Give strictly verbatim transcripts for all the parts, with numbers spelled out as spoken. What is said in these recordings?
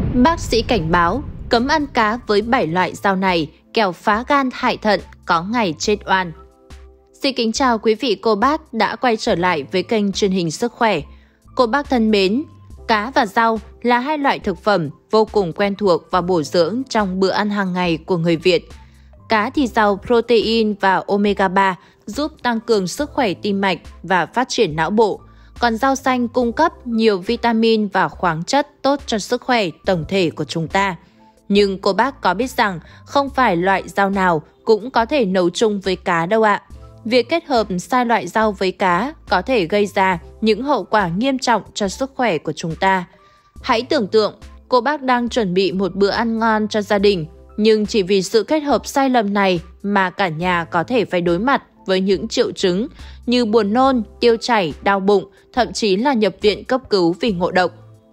Bác sĩ cảnh báo cấm ăn cá với bảy loại rau này, kẻo phá gan hại thận, có ngày chết oan. Xin kính chào quý vị cô bác đã quay trở lại với kênh truyền hình Sức khỏe. Cô bác thân mến, cá và rau là hai loại thực phẩm vô cùng quen thuộc và bổ dưỡng trong bữa ăn hàng ngày của người Việt. Cá thì giàu protein và omega ba, giúp tăng cường sức khỏe tim mạch và phát triển não bộ. Còn rau xanh cung cấp nhiều vitamin và khoáng chất tốt cho sức khỏe tổng thể của chúng ta. Nhưng cô bác có biết rằng không phải loại rau nào cũng có thể nấu chung với cá đâu ạ. Việc kết hợp sai loại rau với cá có thể gây ra những hậu quả nghiêm trọng cho sức khỏe của chúng ta. Hãy tưởng tượng cô bác đang chuẩn bị một bữa ăn ngon cho gia đình, nhưng chỉ vì sự kết hợp sai lầm này mà cả nhà có thể phải đối mặt với những triệu chứng như buồn nôn, tiêu chảy, đau bụng, thậm chí là nhập viện cấp cứu vì ngộ độc.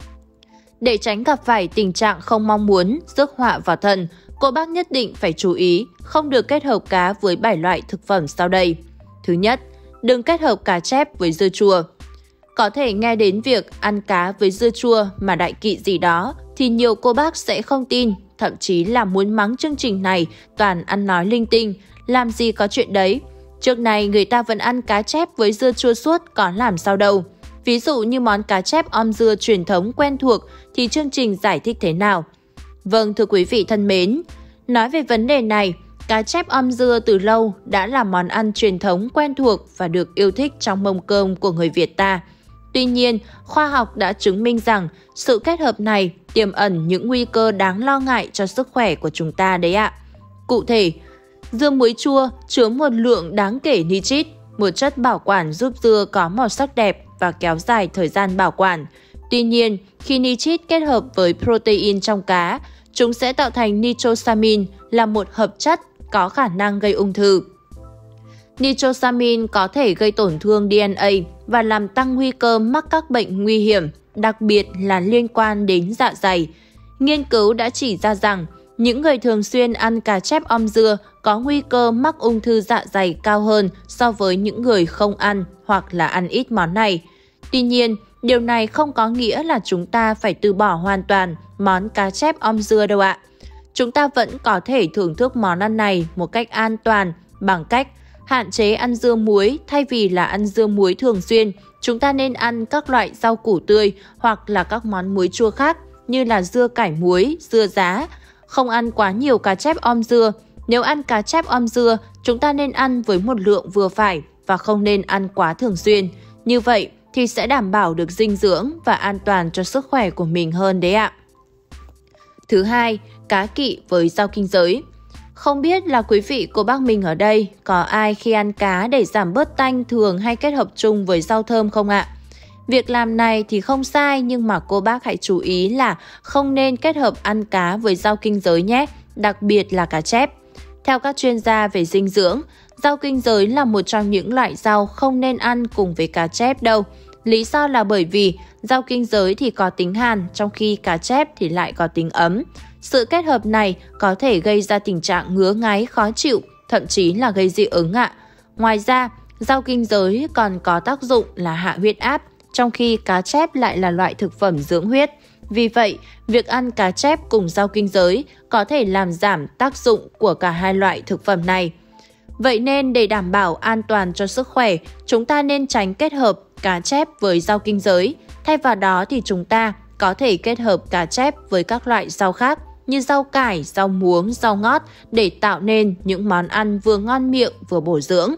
Để tránh gặp phải tình trạng không mong muốn, rước họa vào thân, cô bác nhất định phải chú ý không được kết hợp cá với bảy loại thực phẩm sau đây. Thứ nhất, đừng kết hợp cá chép với dưa chua. Có thể nghe đến việc ăn cá với dưa chua mà đại kỵ gì đó thì nhiều cô bác sẽ không tin, thậm chí là muốn mắng chương trình này toàn ăn nói linh tinh, làm gì có chuyện đấy. Trước này người ta vẫn ăn cá chép với dưa chua suốt, có làm sao đâu. Ví dụ như món cá chép om dưa truyền thống quen thuộc thì chương trình giải thích thế nào? Vâng, thưa quý vị thân mến, nói về vấn đề này, cá chép om dưa từ lâu đã là món ăn truyền thống quen thuộc và được yêu thích trong mâm cơm của người Việt ta. Tuy nhiên, khoa học đã chứng minh rằng sự kết hợp này tiềm ẩn những nguy cơ đáng lo ngại cho sức khỏe của chúng ta đấy ạ. Cụ thể, dưa muối chua chứa một lượng đáng kể nitrit, một chất bảo quản giúp dưa có màu sắc đẹp và kéo dài thời gian bảo quản. Tuy nhiên, khi nitrit kết hợp với protein trong cá, chúng sẽ tạo thành nitrosamin là một hợp chất có khả năng gây ung thư. Nitrosamin có thể gây tổn thương đê en a và làm tăng nguy cơ mắc các bệnh nguy hiểm, đặc biệt là liên quan đến dạ dày. Nghiên cứu đã chỉ ra rằng những người thường xuyên ăn cá chép om dưa có nguy cơ mắc ung thư dạ dày cao hơn so với những người không ăn hoặc là ăn ít món này. Tuy nhiên, điều này không có nghĩa là chúng ta phải từ bỏ hoàn toàn món cá chép om dưa đâu ạ. Chúng ta vẫn có thể thưởng thức món ăn này một cách an toàn bằng cách hạn chế ăn dưa muối. Thay vì là ăn dưa muối thường xuyên, chúng ta nên ăn các loại rau củ tươi hoặc là các món muối chua khác như là dưa cải muối, dưa giá. Không ăn quá nhiều cá chép om dưa. Nếu ăn cá chép om dưa, chúng ta nên ăn với một lượng vừa phải và không nên ăn quá thường xuyên. Như vậy thì sẽ đảm bảo được dinh dưỡng và an toàn cho sức khỏe của mình hơn đấy ạ. Thứ hai, cá kỵ với rau kinh giới. Không biết là quý vị cô bác mình ở đây có ai khi ăn cá để giảm bớt tanh thường hay kết hợp chung với rau thơm không ạ? Việc làm này thì không sai, nhưng mà cô bác hãy chú ý là không nên kết hợp ăn cá với rau kinh giới nhé, đặc biệt là cá chép. Theo các chuyên gia về dinh dưỡng, rau kinh giới là một trong những loại rau không nên ăn cùng với cá chép đâu. Lý do là bởi vì rau kinh giới thì có tính hàn, trong khi cá chép thì lại có tính ấm. Sự kết hợp này có thể gây ra tình trạng ngứa ngáy, khó chịu, thậm chí là gây dị ứng ạ. Ngoài ra, rau kinh giới còn có tác dụng là hạ huyết áp, trong khi cá chép lại là loại thực phẩm dưỡng huyết. Vì vậy, việc ăn cá chép cùng rau kinh giới có thể làm giảm tác dụng của cả hai loại thực phẩm này. Vậy nên để đảm bảo an toàn cho sức khỏe, chúng ta nên tránh kết hợp cá chép với rau kinh giới. Thay vào đó thì chúng ta có thể kết hợp cá chép với các loại rau khác như rau cải, rau muống, rau ngót để tạo nên những món ăn vừa ngon miệng vừa bổ dưỡng.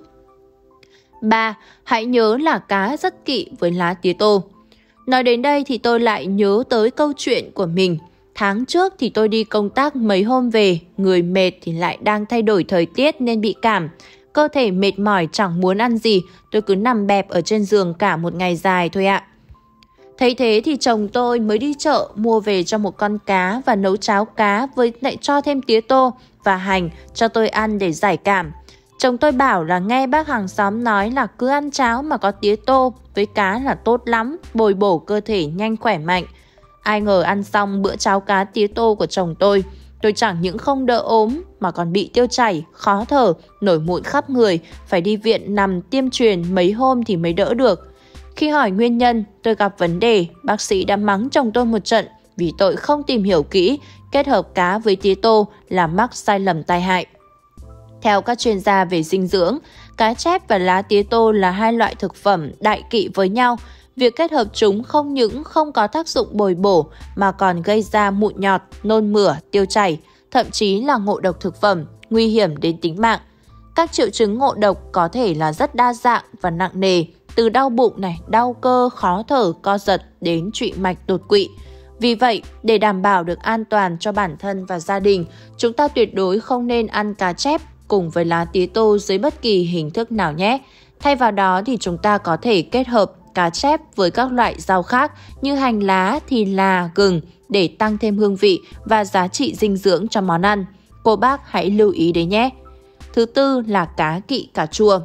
ba. Hãy nhớ là cá rất kỵ với lá tía tô. Nói đến đây thì tôi lại nhớ tới câu chuyện của mình. Tháng trước thì tôi đi công tác mấy hôm về, người mệt thì lại đang thay đổi thời tiết nên bị cảm. Cơ thể mệt mỏi chẳng muốn ăn gì, tôi cứ nằm bẹp ở trên giường cả một ngày dài thôi ạ. Thấy thế thì chồng tôi mới đi chợ mua về cho một con cá và nấu cháo cá với lại cho thêm tía tô và hành cho tôi ăn để giải cảm. Chồng tôi bảo là nghe bác hàng xóm nói là cứ ăn cháo mà có tía tô với cá là tốt lắm, bồi bổ cơ thể nhanh khỏe mạnh. Ai ngờ ăn xong bữa cháo cá tía tô của chồng tôi, tôi chẳng những không đỡ ốm mà còn bị tiêu chảy, khó thở, nổi mụn khắp người, phải đi viện nằm tiêm truyền mấy hôm thì mới đỡ được. Khi hỏi nguyên nhân, tôi gặp vấn đề, bác sĩ đã mắng chồng tôi một trận vì tội không tìm hiểu kỹ, kết hợp cá với tía tô là mắc sai lầm tai hại. Theo các chuyên gia về dinh dưỡng, cá chép và lá tía tô là hai loại thực phẩm đại kỵ với nhau. Việc kết hợp chúng không những không có tác dụng bồi bổ mà còn gây ra mụn nhọt, nôn mửa, tiêu chảy, thậm chí là ngộ độc thực phẩm, nguy hiểm đến tính mạng. Các triệu chứng ngộ độc có thể là rất đa dạng và nặng nề, từ đau bụng, này, đau cơ, khó thở, co giật đến trụy mạch đột quỵ. Vì vậy, để đảm bảo được an toàn cho bản thân và gia đình, chúng ta tuyệt đối không nên ăn cá chép cùng với lá tía tô dưới bất kỳ hình thức nào nhé. Thay vào đó thì chúng ta có thể kết hợp cá chép với các loại rau khác như hành lá, thì là, gừng để tăng thêm hương vị và giá trị dinh dưỡng cho món ăn. Cô bác hãy lưu ý đấy nhé. Thứ tư là cá kỵ cà chua.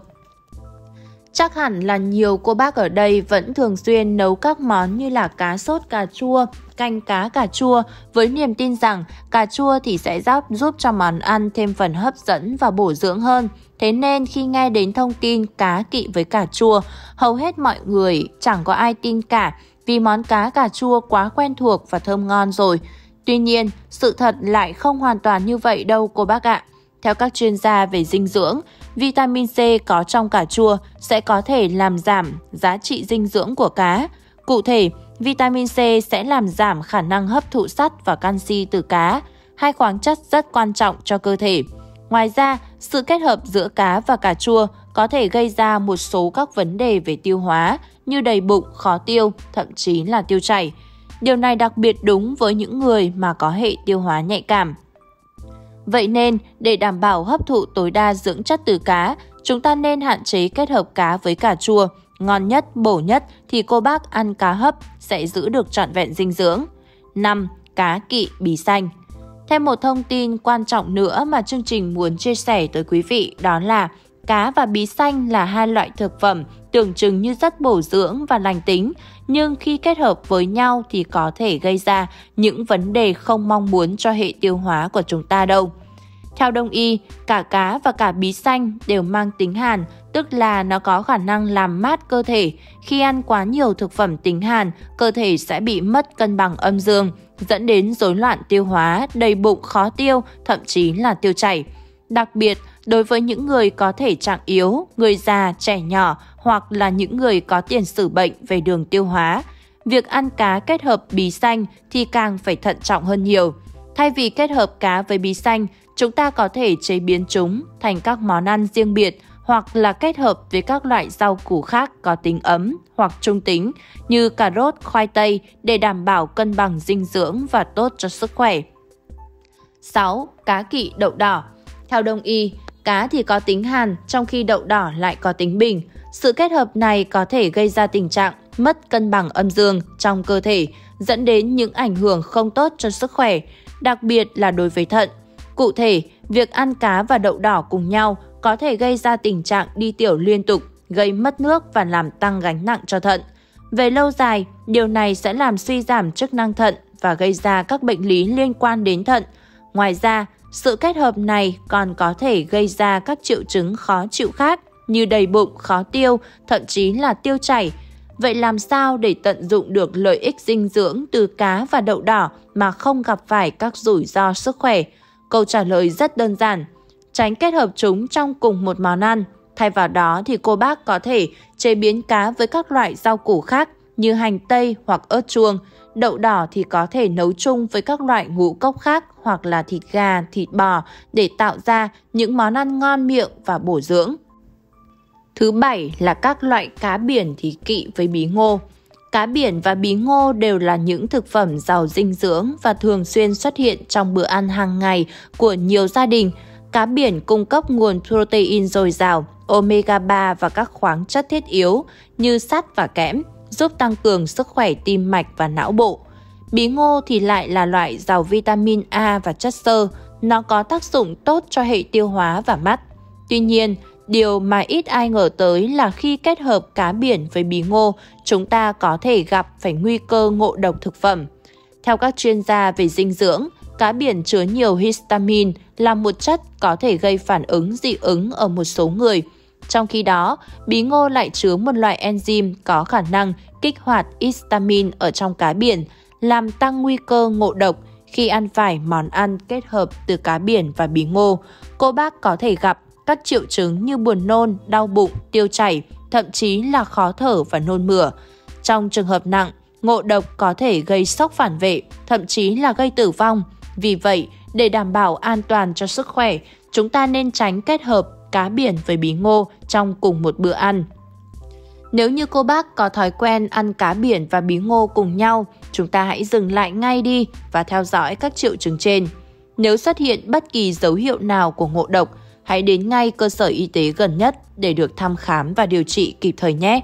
Chắc hẳn là nhiều cô bác ở đây vẫn thường xuyên nấu các món như là cá sốt cà chua, canh cá cà chua với niềm tin rằng cà chua thì sẽ giúp, giúp cho món ăn thêm phần hấp dẫn và bổ dưỡng hơn. Thế nên khi nghe đến thông tin cá kỵ với cà chua, hầu hết mọi người chẳng có ai tin cả vì món cá cà chua quá quen thuộc và thơm ngon rồi. Tuy nhiên, sự thật lại không hoàn toàn như vậy đâu cô bác ạ. Theo các chuyên gia về dinh dưỡng, vitamin C có trong cà chua sẽ có thể làm giảm giá trị dinh dưỡng của cá. Cụ thể, vitamin C sẽ làm giảm khả năng hấp thụ sắt và canxi từ cá, hai khoáng chất rất quan trọng cho cơ thể. Ngoài ra, sự kết hợp giữa cá và cà chua có thể gây ra một số các vấn đề về tiêu hóa như đầy bụng, khó tiêu, thậm chí là tiêu chảy. Điều này đặc biệt đúng với những người mà có hệ tiêu hóa nhạy cảm. Vậy nên, để đảm bảo hấp thụ tối đa dưỡng chất từ cá, chúng ta nên hạn chế kết hợp cá với cà chua. Ngon nhất, bổ nhất thì cô bác ăn cá hấp sẽ giữ được trọn vẹn dinh dưỡng. năm. Cá kỵ bí xanh. Thêm một thông tin quan trọng nữa mà chương trình muốn chia sẻ tới quý vị đó là cá và bí xanh là hai loại thực phẩm tưởng chừng như rất bổ dưỡng và lành tính, nhưng khi kết hợp với nhau thì có thể gây ra những vấn đề không mong muốn cho hệ tiêu hóa của chúng ta đâu. Theo Đông y, cả cá và cả bí xanh đều mang tính hàn, tức là nó có khả năng làm mát cơ thể. Khi ăn quá nhiều thực phẩm tính hàn, cơ thể sẽ bị mất cân bằng âm dương, dẫn đến rối loạn tiêu hóa, đầy bụng, khó tiêu, thậm chí là tiêu chảy. Đặc biệt, đối với những người có thể trạng yếu, người già, trẻ nhỏ hoặc là những người có tiền sử bệnh về đường tiêu hóa, việc ăn cá kết hợp bí xanh thì càng phải thận trọng hơn nhiều. Thay vì kết hợp cá với bí xanh, chúng ta có thể chế biến chúng thành các món ăn riêng biệt hoặc là kết hợp với các loại rau củ khác có tính ấm hoặc trung tính như cà rốt, khoai tây để đảm bảo cân bằng dinh dưỡng và tốt cho sức khỏe. sáu. Cá kỵ đậu đỏ. Theo Đông y, cá thì có tính hàn trong khi đậu đỏ lại có tính bình. Sự kết hợp này có thể gây ra tình trạng mất cân bằng âm dương trong cơ thể, dẫn đến những ảnh hưởng không tốt cho sức khỏe, đặc biệt là đối với thận. Cụ thể, việc ăn cá và đậu đỏ cùng nhau có thể gây ra tình trạng đi tiểu liên tục, gây mất nước và làm tăng gánh nặng cho thận. Về lâu dài, điều này sẽ làm suy giảm chức năng thận và gây ra các bệnh lý liên quan đến thận. Ngoài ra, sự kết hợp này còn có thể gây ra các triệu chứng khó chịu khác như đầy bụng, khó tiêu, thậm chí là tiêu chảy. Vậy làm sao để tận dụng được lợi ích dinh dưỡng từ cá và đậu đỏ mà không gặp phải các rủi ro sức khỏe? Câu trả lời rất đơn giản. Tránh kết hợp chúng trong cùng một món ăn. Thay vào đó thì cô bác có thể chế biến cá với các loại rau củ khác như hành tây hoặc ớt chuông. Đậu đỏ thì có thể nấu chung với các loại ngũ cốc khác hoặc là thịt gà, thịt bò để tạo ra những món ăn ngon miệng và bổ dưỡng. Thứ bảy là các loại cá biển thì kỵ với bí ngô. Cá biển và bí ngô đều là những thực phẩm giàu dinh dưỡng và thường xuyên xuất hiện trong bữa ăn hàng ngày của nhiều gia đình. Cá biển cung cấp nguồn protein dồi dào, omega ba và các khoáng chất thiết yếu như sắt và kẽm, giúp tăng cường sức khỏe tim mạch và não bộ. Bí ngô thì lại là loại giàu vitamin A và chất xơ, nó có tác dụng tốt cho hệ tiêu hóa và mắt. Tuy nhiên, điều mà ít ai ngờ tới là khi kết hợp cá biển với bí ngô, chúng ta có thể gặp phải nguy cơ ngộ độc thực phẩm. Theo các chuyên gia về dinh dưỡng, cá biển chứa nhiều histamine là một chất có thể gây phản ứng dị ứng ở một số người. Trong khi đó, bí ngô lại chứa một loại enzyme có khả năng kích hoạt histamine ở trong cá biển, làm tăng nguy cơ ngộ độc khi ăn phải món ăn kết hợp từ cá biển và bí ngô. Cô bác có thể gặp các triệu chứng như buồn nôn, đau bụng, tiêu chảy, thậm chí là khó thở và nôn mửa. Trong trường hợp nặng, ngộ độc có thể gây sốc phản vệ, thậm chí là gây tử vong. Vì vậy, để đảm bảo an toàn cho sức khỏe, chúng ta nên tránh kết hợp cá biển với bí ngô trong cùng một bữa ăn. Nếu như cô bác có thói quen ăn cá biển và bí ngô cùng nhau, chúng ta hãy dừng lại ngay đi và theo dõi các triệu chứng trên. Nếu xuất hiện bất kỳ dấu hiệu nào của ngộ độc, hãy đến ngay cơ sở y tế gần nhất để được thăm khám và điều trị kịp thời nhé.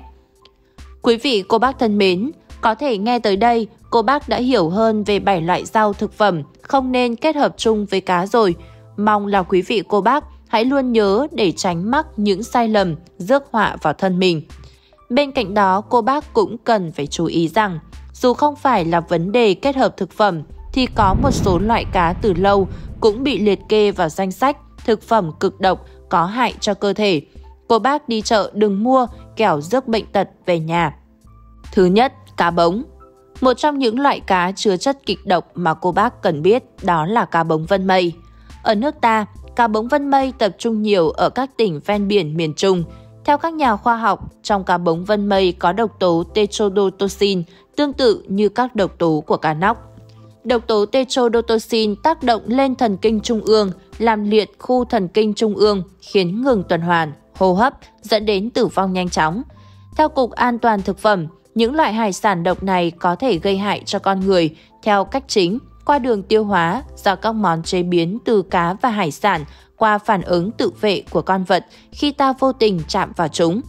Quý vị cô bác thân mến, có thể nghe tới đây, cô bác đã hiểu hơn về bảy loại rau thực phẩm không nên kết hợp chung với cá rồi. Mong là quý vị cô bác hãy luôn nhớ để tránh mắc những sai lầm rước họa vào thân mình. Bên cạnh đó, cô bác cũng cần phải chú ý rằng, dù không phải là vấn đề kết hợp thực phẩm, thì có một số loại cá từ lâu cũng bị liệt kê vào danh sách thực phẩm cực độc có hại cho cơ thể. Cô bác đi chợ đừng mua kẻo rước bệnh tật về nhà. Thứ nhất, cá bống. Một trong những loại cá chứa chất kịch độc mà cô bác cần biết đó là cá bống Vân Mây. Ở nước ta, cá bống Vân Mây tập trung nhiều ở các tỉnh ven biển miền Trung. Theo các nhà khoa học, trong cá bống Vân Mây có độc tố tetrodotoxin tương tự như các độc tố của cá nóc. Độc tố tetrodotoxin tác động lên thần kinh trung ương, làm liệt khu thần kinh trung ương, khiến ngừng tuần hoàn, hô hấp, dẫn đến tử vong nhanh chóng. Theo Cục An toàn Thực phẩm, những loại hải sản độc này có thể gây hại cho con người theo cách chính qua đường tiêu hóa do các món chế biến từ cá và hải sản qua phản ứng tự vệ của con vật khi ta vô tình chạm vào chúng,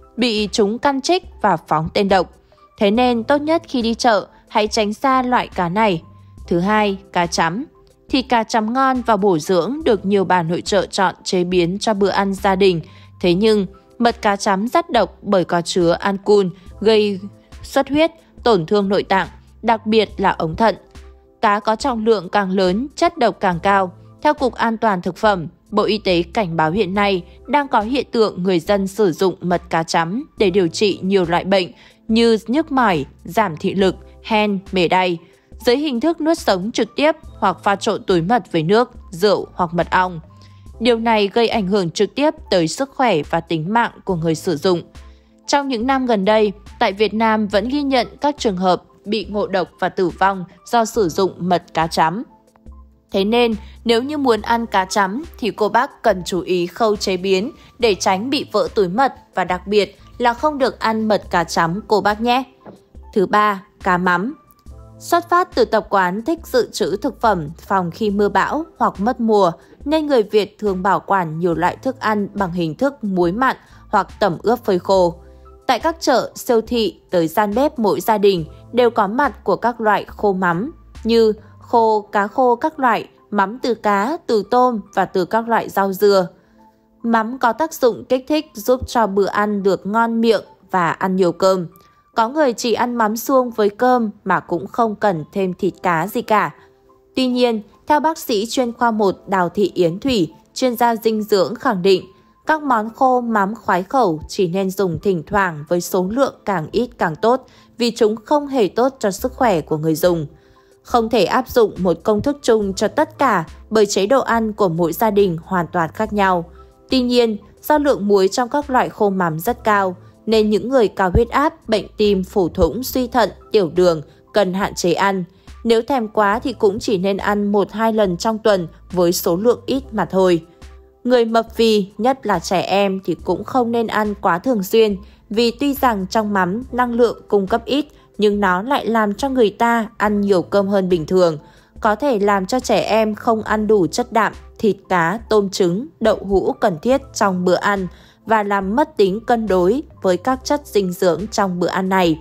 bị chúng căn trích và phóng tên độc. Thế nên tốt nhất khi đi chợ, hãy tránh xa loại cá này. Thứ hai, cá chấm. Thịt cá chấm ngon và bổ dưỡng được nhiều bà nội trợ chọn chế biến cho bữa ăn gia đình. Thế nhưng, mật cá chấm rất độc bởi có chứa ancun, gây xuất huyết, tổn thương nội tạng, đặc biệt là ống thận. Cá có trọng lượng càng lớn, chất độc càng cao. Theo Cục An toàn Thực phẩm, Bộ Y tế cảnh báo hiện nay đang có hiện tượng người dân sử dụng mật cá chấm để điều trị nhiều loại bệnh như nhức mỏi, giảm thị lực, hen, mề đay, dưới hình thức nuốt sống trực tiếp hoặc pha trộn túi mật với nước, rượu hoặc mật ong. Điều này gây ảnh hưởng trực tiếp tới sức khỏe và tính mạng của người sử dụng. Trong những năm gần đây, tại Việt Nam vẫn ghi nhận các trường hợp bị ngộ độc và tử vong do sử dụng mật cá chấm. Thế nên, nếu như muốn ăn cá chấm thì cô bác cần chú ý khâu chế biến để tránh bị vỡ túi mật và đặc biệt là không được ăn mật cá chấm cô bác nhé. Thứ ba, cá mắm. Xuất phát từ tập quán thích dự trữ thực phẩm phòng khi mưa bão hoặc mất mùa nên người Việt thường bảo quản nhiều loại thức ăn bằng hình thức muối mặn hoặc tẩm ướp phơi khô. Tại các chợ, siêu thị tới gian bếp mỗi gia đình đều có mặt của các loại khô mắm như khô, cá khô các loại, mắm từ cá, từ tôm và từ các loại rau dưa. Mắm có tác dụng kích thích giúp cho bữa ăn được ngon miệng và ăn nhiều cơm. Có người chỉ ăn mắm suông với cơm mà cũng không cần thêm thịt cá gì cả. Tuy nhiên, theo bác sĩ chuyên khoa một Đào Thị Yến Thủy, chuyên gia dinh dưỡng khẳng định, các món khô mắm khoái khẩu chỉ nên dùng thỉnh thoảng với số lượng càng ít càng tốt vì chúng không hề tốt cho sức khỏe của người dùng. Không thể áp dụng một công thức chung cho tất cả bởi chế độ ăn của mỗi gia đình hoàn toàn khác nhau. Tuy nhiên, do lượng muối trong các loại khô mắm rất cao, nên những người cao huyết áp, bệnh tim, phổi thủng, suy thận, tiểu đường cần hạn chế ăn. Nếu thèm quá thì cũng chỉ nên ăn một hai lần trong tuần với số lượng ít mà thôi. Người mập phì, nhất là trẻ em thì cũng không nên ăn quá thường xuyên vì tuy rằng trong mắm năng lượng cung cấp ít nhưng nó lại làm cho người ta ăn nhiều cơm hơn bình thường, có thể làm cho trẻ em không ăn đủ chất đạm, thịt cá, tôm trứng, đậu hũ cần thiết trong bữa ăn và làm mất tính cân đối với các chất dinh dưỡng trong bữa ăn này.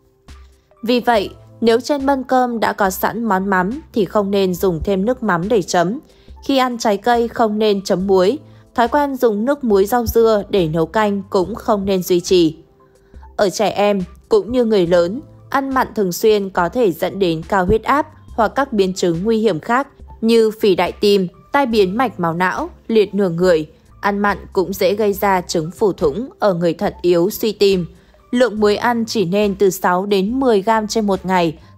Vì vậy, nếu trên mâm cơm đã có sẵn món mắm thì không nên dùng thêm nước mắm để chấm. Khi ăn trái cây không nên chấm muối, thói quen dùng nước muối rau dưa để nấu canh cũng không nên duy trì. Ở trẻ em cũng như người lớn, ăn mặn thường xuyên có thể dẫn đến cao huyết áp hoặc các biến chứng nguy hiểm khác như phì đại tim, tai biến mạch máu não, liệt nửa người. Ăn mặn cũng dễ gây ra chứng phù thủng ở người thận yếu suy tim. Lượng muối ăn chỉ nên từ sáu đến mười gam trên một ngày,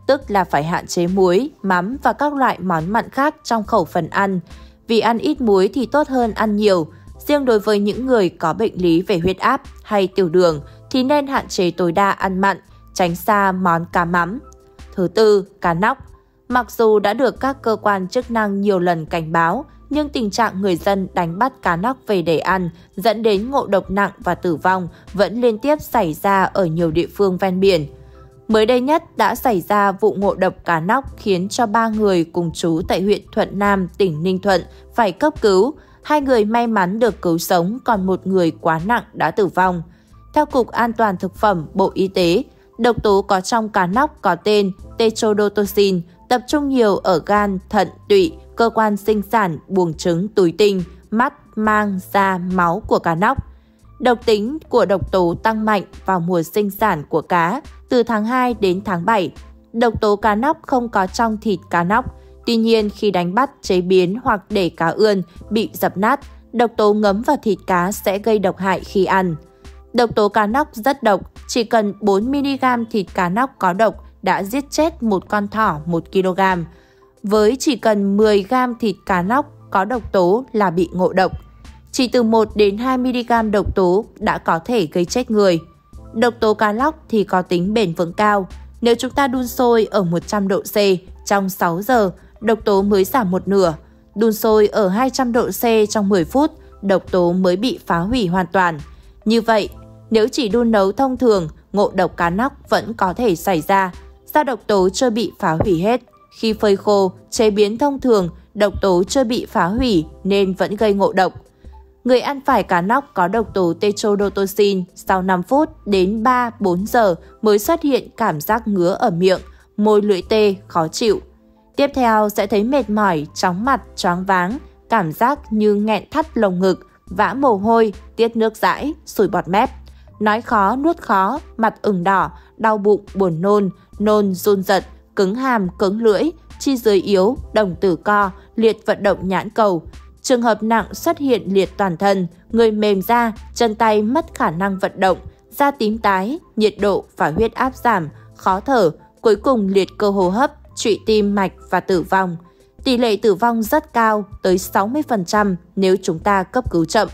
tức là phải hạn chế muối, mắm và các loại món mặn khác trong khẩu phần ăn. Vì ăn ít muối thì tốt hơn ăn nhiều. Riêng đối với những người có bệnh lý về huyết áp hay tiểu đường thì nên hạn chế tối đa ăn mặn, tránh xa món cá mắm. Thứ tư, cá nóc. Mặc dù đã được các cơ quan chức năng nhiều lần cảnh báo, nhưng tình trạng người dân đánh bắt cá nóc về để ăn dẫn đến ngộ độc nặng và tử vong vẫn liên tiếp xảy ra ở nhiều địa phương ven biển. Mới đây nhất đã xảy ra vụ ngộ độc cá nóc khiến cho ba người cùng trú tại huyện Thuận Nam, tỉnh Ninh Thuận phải cấp cứu. Hai người may mắn được cứu sống, còn một người quá nặng đã tử vong. Theo Cục An toàn Thực phẩm Bộ Y tế, độc tố có trong cá nóc có tên tetrodotoxin, tập trung nhiều ở gan, thận, tụy, cơ quan sinh sản, buồng trứng, túi tinh, mắt, mang, da, máu của cá nóc. Độc tính của độc tố tăng mạnh vào mùa sinh sản của cá từ tháng hai đến tháng bảy. Độc tố cá nóc không có trong thịt cá nóc. Tuy nhiên, khi đánh bắt, chế biến hoặc để cá ươn bị dập nát, độc tố ngấm vào thịt cá sẽ gây độc hại khi ăn. Độc tố cá nóc rất độc, chỉ cần bốn mi-li-gam thịt cá nóc có độc đã giết chết một con thỏ một ki lô gam. Với chỉ cần mười gam thịt cá nóc có độc tố là bị ngộ độc. Chỉ từ một đến hai mi-li-gam độc tố đã có thể gây chết người. Độc tố cá nóc thì có tính bền vững cao. Nếu chúng ta đun sôi ở một trăm độ C trong sáu giờ, độc tố mới giảm một nửa. Đun sôi ở hai trăm độ C trong mười phút, độc tố mới bị phá hủy hoàn toàn. Như vậy, nếu chỉ đun nấu thông thường, ngộ độc cá nóc vẫn có thể xảy ra, do độc tố chưa bị phá hủy hết. Khi phơi khô, chế biến thông thường, độc tố chưa bị phá hủy nên vẫn gây ngộ độc. Người ăn phải cá nóc có độc tố tetrodotoxin sau năm phút đến ba đến bốn giờ mới xuất hiện cảm giác ngứa ở miệng, môi lưỡi tê, khó chịu. Tiếp theo sẽ thấy mệt mỏi, chóng mặt, choáng váng, cảm giác như nghẹn thắt lồng ngực, vã mồ hôi, tiết nước dãi, sủi bọt mép, nói khó, nuốt khó, mặt ửng đỏ, đau bụng, buồn nôn, nôn, run rật, cứng hàm, cứng lưỡi, chi dưới yếu, đồng tử co, liệt vận động nhãn cầu. Trường hợp nặng xuất hiện liệt toàn thân, người mềm da, chân tay mất khả năng vận động, da tím tái, nhiệt độ và huyết áp giảm, khó thở, cuối cùng liệt cơ hô hấp, trụy tim mạch và tử vong. Tỷ lệ tử vong rất cao, tới sáu mươi phần trăm nếu chúng ta cấp cứu chậm.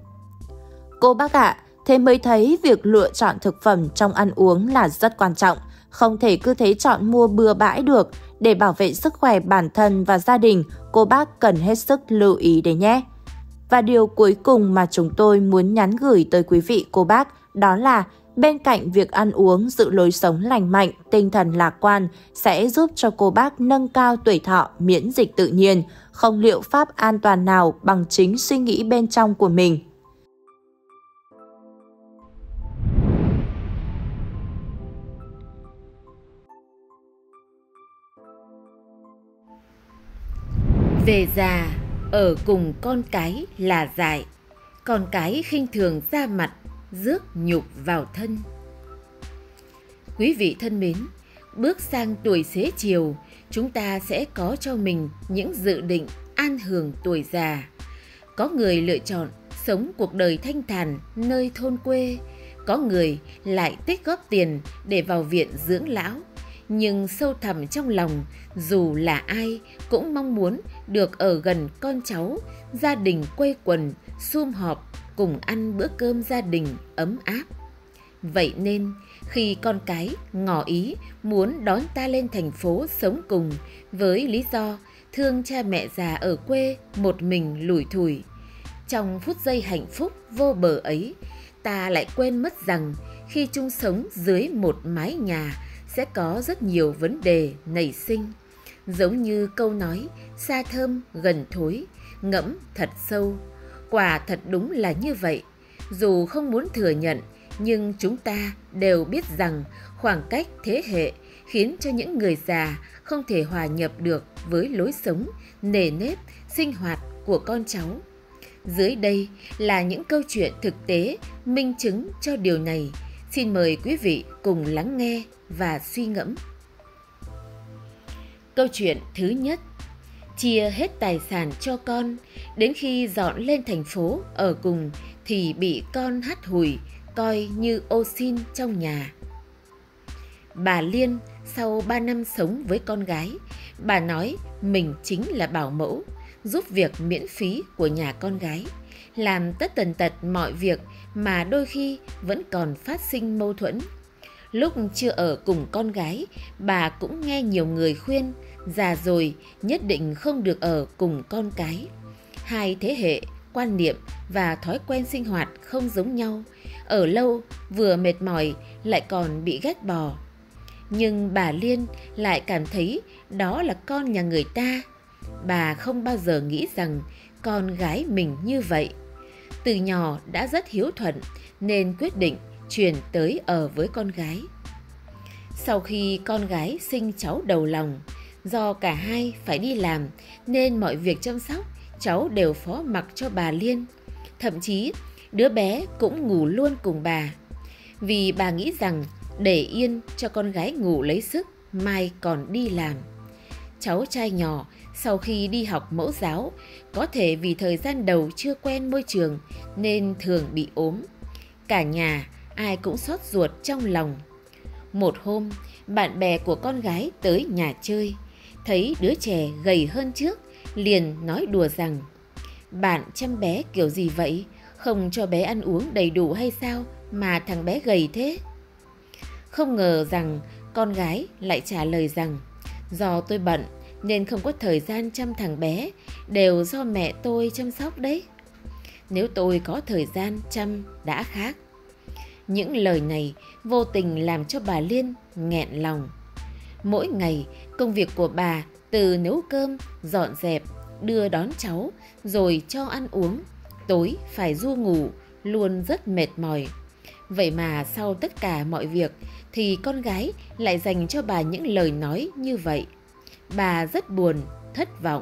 Cô bác ạ, à, thế mới thấy việc lựa chọn thực phẩm trong ăn uống là rất quan trọng. Không thể cứ thế chọn mua bừa bãi được. Để bảo vệ sức khỏe bản thân và gia đình, cô bác cần hết sức lưu ý đấy nhé. Và điều cuối cùng mà chúng tôi muốn nhắn gửi tới quý vị cô bác đó là bên cạnh việc ăn uống, giữ lối sống lành mạnh, tinh thần lạc quan sẽ giúp cho cô bác nâng cao tuổi thọ, miễn dịch tự nhiên, không liệu pháp an toàn nào bằng chính suy nghĩ bên trong của mình. Về già, ở cùng con cái là dại, con cái khinh thường da mặt, rước nhục vào thân. Quý vị thân mến, bước sang tuổi xế chiều, chúng ta sẽ có cho mình những dự định an hưởng tuổi già. Có người lựa chọn sống cuộc đời thanh thản nơi thôn quê, có người lại tích góp tiền để vào viện dưỡng lão. Nhưng sâu thẳm trong lòng, dù là ai cũng mong muốn được ở gần con cháu, gia đình quây quần, sum họp, cùng ăn bữa cơm gia đình ấm áp. Vậy nên, khi con cái ngỏ ý muốn đón ta lên thành phố sống cùng với lý do thương cha mẹ già ở quê một mình lủi thủi, trong phút giây hạnh phúc vô bờ ấy, ta lại quên mất rằng khi chung sống dưới một mái nhà sẽ có rất nhiều vấn đề nảy sinh. Giống như câu nói xa thơm gần thối, ngẫm thật sâu. Quả thật đúng là như vậy. Dù không muốn thừa nhận, nhưng chúng ta đều biết rằng khoảng cách thế hệ khiến cho những người già không thể hòa nhập được với lối sống, nề nếp, sinh hoạt của con cháu. Dưới đây là những câu chuyện thực tế minh chứng cho điều này. Xin mời quý vị cùng lắng nghe và suy ngẫm. Câu chuyện thứ nhất: chia hết tài sản cho con, đến khi dọn lên thành phố ở cùng thì bị con hắt hủi, coi như ô xin trong nhà. bà Liên sau ba năm sống với con gái, bà nói mình chính là bảo mẫu, giúp việc miễn phí của nhà con gái, làm tất tần tật mọi việc mà đôi khi vẫn còn phát sinh mâu thuẫn. Lúc chưa ở cùng con gái, bà cũng nghe nhiều người khuyên, già rồi nhất định không được ở cùng con cái. Hai thế hệ, quan niệm và thói quen sinh hoạt không giống nhau, ở lâu vừa mệt mỏi lại còn bị ghét bỏ. Nhưng bà Liên lại cảm thấy đó là con nhà người ta. Bà không bao giờ nghĩ rằng con gái mình như vậy. Từ nhỏ đã rất hiếu thuận nên quyết định chuyển tới ở với con gái. Sau khi con gái sinh cháu đầu lòng, do cả hai phải đi làm nên mọi việc chăm sóc cháu đều phó mặc cho bà Liên. Thậm chí đứa bé cũng ngủ luôn cùng bà, vì bà nghĩ rằng để yên cho con gái ngủ lấy sức, mai còn đi làm. Cháu trai nhỏ sau khi đi học mẫu giáo, có thể vì thời gian đầu chưa quen môi trường nên thường bị ốm. Cả nhà ai cũng xót ruột trong lòng. Một hôm, bạn bè của con gái tới nhà chơi, thấy đứa trẻ gầy hơn trước, liền nói đùa rằng: bạn chăm bé kiểu gì vậy? Không cho bé ăn uống đầy đủ hay sao mà thằng bé gầy thế? Không ngờ rằng con gái lại trả lời rằng: do tôi bận nên không có thời gian chăm thằng bé, đều do mẹ tôi chăm sóc đấy. Nếu tôi có thời gian chăm đã khác. Những lời này vô tình làm cho bà Liên nghẹn lòng. Mỗi ngày công việc của bà từ nấu cơm, dọn dẹp, đưa đón cháu, rồi cho ăn uống, tối phải ru ngủ, luôn rất mệt mỏi. Vậy mà sau tất cả mọi việc thì con gái lại dành cho bà những lời nói như vậy. Bà rất buồn, thất vọng.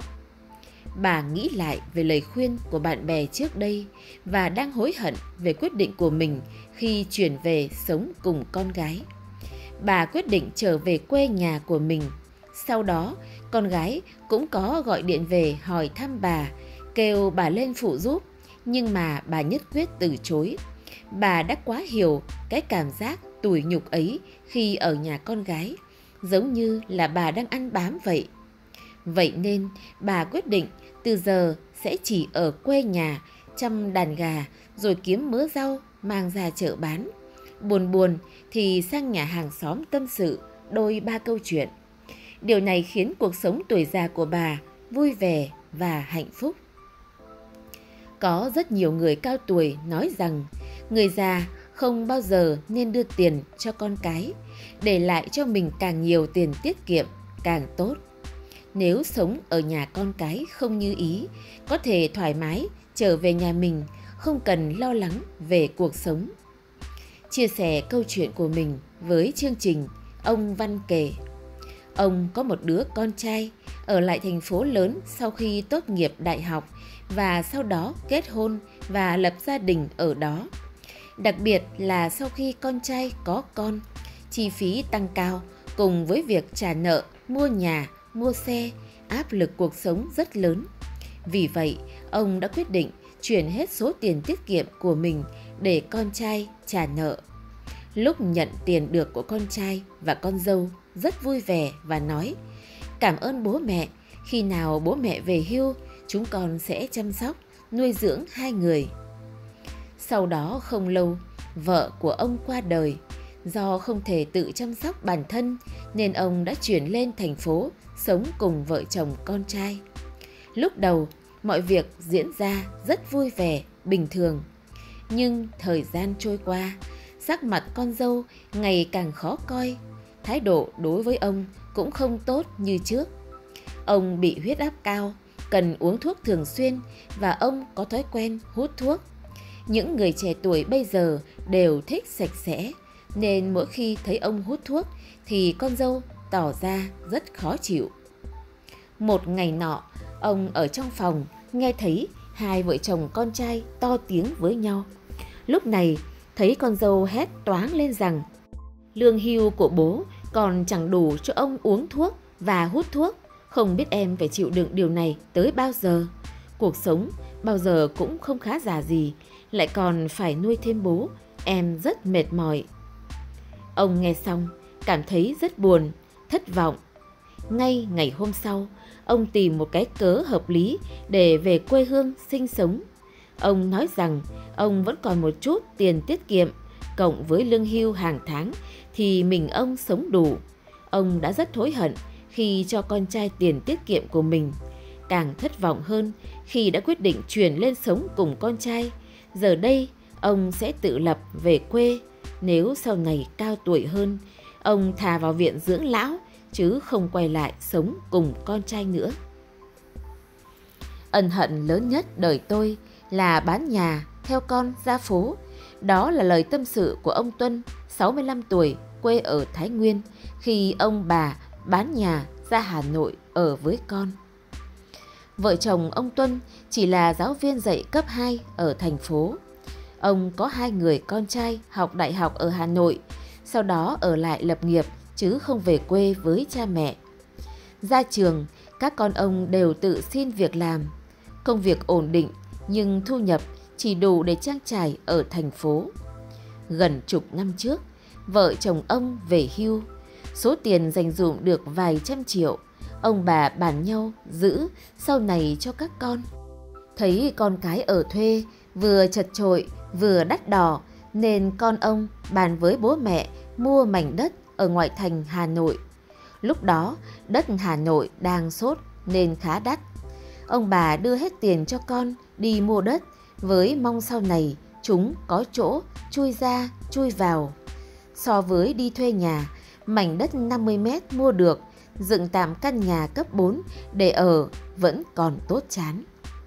Bà nghĩ lại về lời khuyên của bạn bè trước đây và đang hối hận về quyết định của mình khi chuyển về sống cùng con gái. Bà quyết định trở về quê nhà của mình. Sau đó, con gái cũng có gọi điện về hỏi thăm bà, kêu bà lên phụ giúp, nhưng mà bà nhất quyết từ chối. Bà đã quá hiểu cái cảm giác tủi nhục ấy khi ở nhà con gái, giống như là bà đang ăn bám vậy. Vậy nên bà quyết định từ giờ sẽ chỉ ở quê nhà chăm đàn gà, rồi kiếm mớ rau mang ra chợ bán. Buồn buồn thì sang nhà hàng xóm tâm sự đôi ba câu chuyện. Điều này khiến cuộc sống tuổi già của bà vui vẻ và hạnh phúc. Có rất nhiều người cao tuổi nói rằng người già không bao giờ nên đưa tiền cho con cái, để lại cho mình càng nhiều tiền tiết kiệm càng tốt. Nếu sống ở nhà con cái không như ý, có thể thoải mái trở về nhà mình, không cần lo lắng về cuộc sống. Chia sẻ câu chuyện của mình với chương trình Ông Văn kể. Ông có một đứa con trai ở lại thành phố lớn sau khi tốt nghiệp đại học và sau đó kết hôn và lập gia đình ở đó. Đặc biệt là sau khi con trai có con, chi phí tăng cao cùng với việc trả nợ, mua nhà, mua xe, áp lực cuộc sống rất lớn. Vì vậy, ông đã quyết định chuyển hết số tiền tiết kiệm của mình để con trai trả nợ. Lúc nhận tiền được của con trai và con dâu rất vui vẻ và nói: cảm ơn bố mẹ, khi nào bố mẹ về hưu, chúng con sẽ chăm sóc, nuôi dưỡng hai người. Sau đó không lâu, vợ của ông qua đời. Do không thể tự chăm sóc bản thân nên ông đã chuyển lên thành phố sống cùng vợ chồng con trai. Lúc đầu, mọi việc diễn ra rất vui vẻ, bình thường. Nhưng thời gian trôi qua, sắc mặt con dâu ngày càng khó coi, thái độ đối với ông cũng không tốt như trước. Ông bị huyết áp cao, cần uống thuốc thường xuyên và ông có thói quen hút thuốc. Những người trẻ tuổi bây giờ đều thích sạch sẽ, nên mỗi khi thấy ông hút thuốc thì con dâu tỏ ra rất khó chịu. Một ngày nọ, ông ở trong phòng nghe thấy hai vợ chồng con trai to tiếng với nhau. Lúc này, thấy con dâu hét toáng lên rằng lương hưu của bố còn chẳng đủ cho ông uống thuốc và hút thuốc. Không biết em phải chịu đựng điều này tới bao giờ. Cuộc sống bao giờ cũng không khá giả gì, lại còn phải nuôi thêm bố, em rất mệt mỏi. Ông nghe xong cảm thấy rất buồn, thất vọng. Ngay ngày hôm sau, ông tìm một cái cớ hợp lý để về quê hương sinh sống. Ông nói rằng ông vẫn còn một chút tiền tiết kiệm, cộng với lương hưu hàng tháng thì mình ông sống đủ. Ông đã rất hối hận khi cho con trai tiền tiết kiệm của mình, càng thất vọng hơn khi đã quyết định chuyển lên sống cùng con trai. Giờ đây, ông sẽ tự lập về quê. Nếu sau này cao tuổi hơn, ông thà vào viện dưỡng lão chứ không quay lại sống cùng con trai nữa. Ân hận lớn nhất đời tôi là bán nhà theo con ra phố. Đó là lời tâm sự của ông Tuân, sáu mươi lăm tuổi, quê ở Thái Nguyên, khi ông bà bán nhà ra Hà Nội ở với con. Vợ chồng ông Tuân chỉ là giáo viên dạy cấp hai ở thành phố. Ông có hai người con trai học đại học ở Hà Nội, sau đó ở lại lập nghiệp chứ không về quê với cha mẹ. Ra trường, các con ông đều tự xin việc làm. Công việc ổn định nhưng thu nhập chỉ đủ để trang trải ở thành phố. Gần chục năm trước, vợ chồng ông về hưu. Số tiền dành dụm được vài trăm triệu, ông bà bàn nhau giữ sau này cho các con. Thấy con cái ở thuê vừa chật chội vừa đắt đỏ, nên con ông bàn với bố mẹ mua mảnh đất ở ngoại thành Hà Nội. Lúc đó, đất Hà Nội đang sốt nên khá đắt. Ông bà đưa hết tiền cho con đi mua đất với mong sau này chúng có chỗ chui ra chui vào. So với đi thuê nhà, mảnh đất năm mươi mét mua được, dựng tạm căn nhà cấp bốn để ở vẫn còn tốt chán.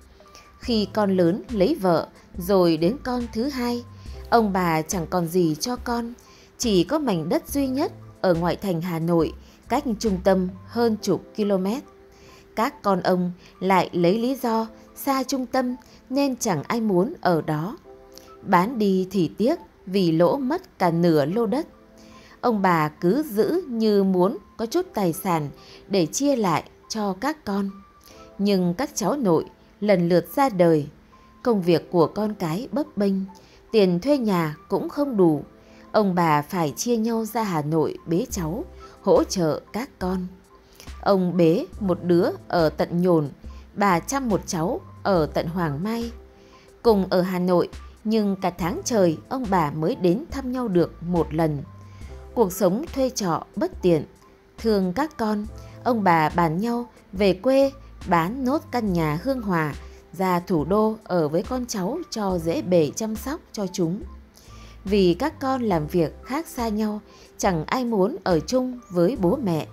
Khi con lớn lấy vợ rồi đến con thứ hai, ông bà chẳng còn gì cho con, chỉ có mảnh đất duy nhất ở ngoại thành Hà Nội, cách trung tâm hơn chục km. Các con ông lại lấy lý do xa trung tâm nên chẳng ai muốn ở đó. Bán đi thì tiếc vì lỗ mất cả nửa lô đất. Ông bà cứ giữ như muốn có chút tài sản để chia lại cho các con. Nhưng các cháu nội lần lượt ra đời, công việc của con cái bấp bênh, tiền thuê nhà cũng không đủ. Ông bà phải chia nhau ra Hà Nội bế cháu, hỗ trợ các con. Ông bế một đứa ở tận Nhồn, bà chăm một cháu ở tận Hoàng Mai. Cùng ở Hà Nội, nhưng cả tháng trời ông bà mới đến thăm nhau được một lần. Cuộc sống thuê trọ bất tiện. Thương các con, ông bà bàn nhau về quê bán nốt căn nhà Hương Hòa ra thủ đô ở với con cháu cho dễ bề chăm sóc cho chúng. Vì các con làm việc khác xa nhau, chẳng ai muốn ở chung với bố mẹ.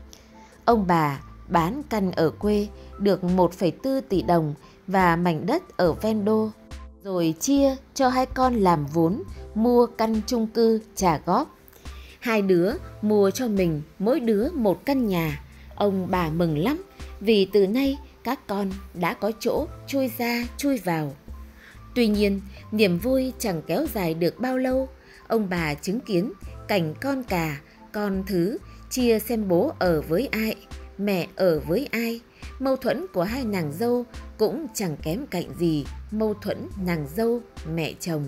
Ông bà bán căn ở quê được một phẩy bốn tỷ đồng và mảnh đất ở ven đô, rồi chia cho hai con làm vốn mua căn chung cư trả góp. Hai đứa mua cho mình mỗi đứa một căn nhà. Ông bà mừng lắm vì từ nay các con đã có chỗ chui ra chui vào. Tuy nhiên, niềm vui chẳng kéo dài được bao lâu. Ông bà chứng kiến cảnh con cả, con thứ chia xem bố ở với ai, mẹ ở với ai. Mâu thuẫn của hai nàng dâu cũng chẳng kém cạnh gì mâu thuẫn nàng dâu mẹ chồng.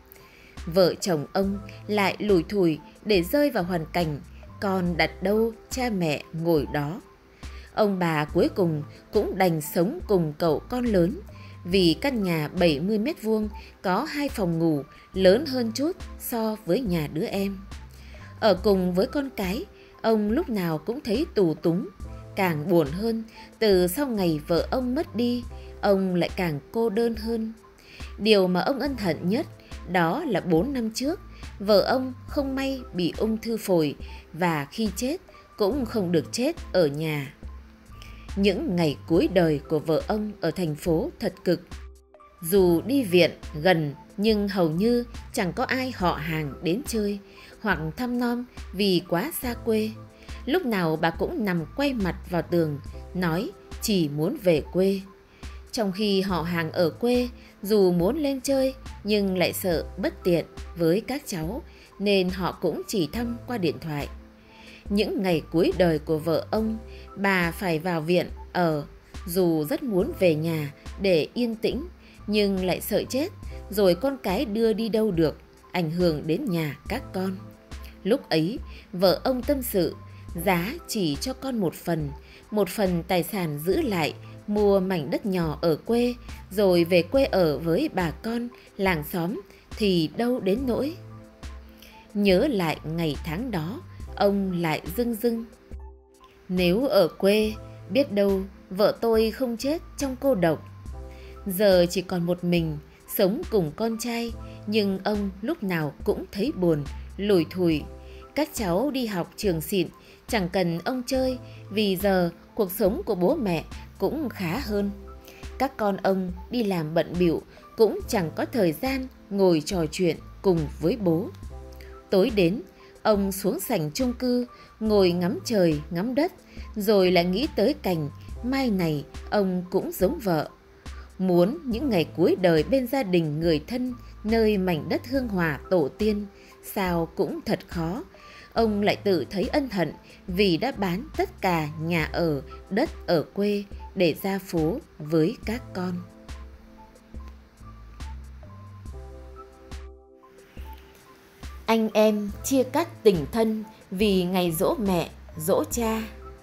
Vợ chồng ông lại lủi thủi để rơi vào hoàn cảnh con đặt đâu cha mẹ ngồi đó. Ông bà cuối cùng cũng đành sống cùng cậu con lớn, vì căn nhà bảy mươi mét vuông có hai phòng ngủ lớn hơn chút so với nhà đứa em. Ở cùng với con cái, ông lúc nào cũng thấy tù túng. Càng buồn hơn, từ sau ngày vợ ông mất đi, ông lại càng cô đơn hơn. Điều mà ông ân hận nhất đó là bốn năm trước, vợ ông không may bị ung thư phổi và khi chết cũng không được chết ở nhà. Những ngày cuối đời của vợ ông ở thành phố thật cực. Dù đi viện gần nhưng hầu như chẳng có ai họ hàng đến chơi hoặc thăm nom vì quá xa quê. Lúc nào bà cũng nằm quay mặt vào tường, nói chỉ muốn về quê. Trong khi họ hàng ở quê dù muốn lên chơi nhưng lại sợ bất tiện với các cháu nên họ cũng chỉ thăm qua điện thoại. Những ngày cuối đời của vợ ông, bà phải vào viện ở, dù rất muốn về nhà để yên tĩnh nhưng lại sợ chết, rồi con cái đưa đi đâu được, ảnh hưởng đến nhà các con. Lúc ấy, vợ ông tâm sự, giá chỉ cho con một phần, một phần tài sản giữ lại, mua mảnh đất nhỏ ở quê, rồi về quê ở với bà con, làng xóm, thì đâu đến nỗi. Nhớ lại ngày tháng đó, ông lại rưng rưng. Nếu ở quê, biết đâu vợ tôi không chết trong cô độc. Giờ chỉ còn một mình, sống cùng con trai, nhưng ông lúc nào cũng thấy buồn, lủi thủi. Các cháu đi học trường xịn, chẳng cần ông chơi, vì giờ cuộc sống của bố mẹ cũng khá hơn. Các con ông đi làm bận bịu, cũng chẳng có thời gian ngồi trò chuyện cùng với bố. Tối đến, ông xuống sảnh chung cư, ngồi ngắm trời, ngắm đất, rồi lại nghĩ tới cảnh mai này ông cũng giống vợ. Muốn những ngày cuối đời bên gia đình người thân, nơi mảnh đất hương hòa tổ tiên, sao cũng thật khó. Ông lại tự thấy ân hận vì đã bán tất cả nhà ở, đất ở quê để ra phố với các con. Anh em chia cắt tình thân vì ngày giỗ mẹ, giỗ cha.